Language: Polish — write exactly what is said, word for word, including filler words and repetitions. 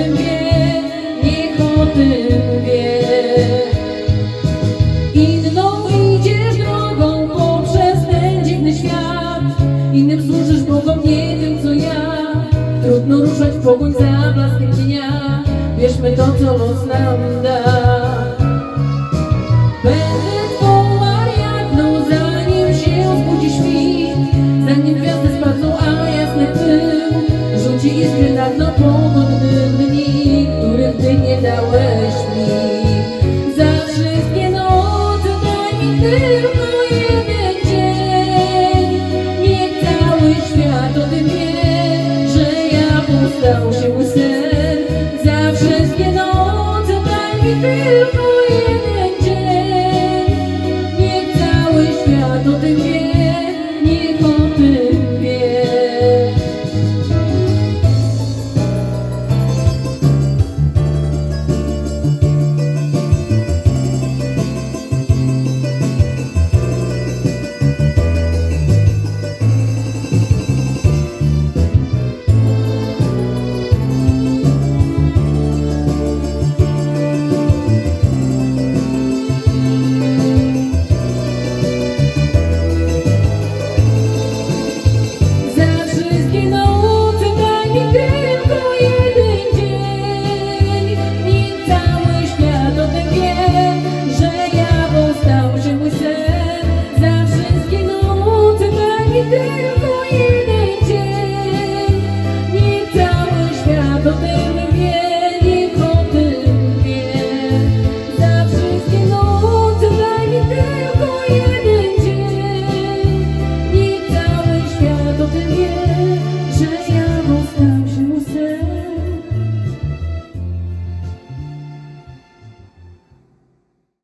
tym wie, niech o tym wie. Inną idziesz drogą poprzez ten dziwny świat, innym służysz Bogom, nie tym co ja. Trudno ruszać w pogoń za blaskiem dnia, bierzmy to, co los nam da. Będę twą Ariadną, zanim się zbudzi świt, zanim gwiazdy spadną, a jasny pył rzuci iskry na dno pogodnych dni, których ty nie dałeś mi. Za wszystkie noce daj mi tylko jeden dzień, niech cały świat o tym wie, że ja stał się łysem. Zawsze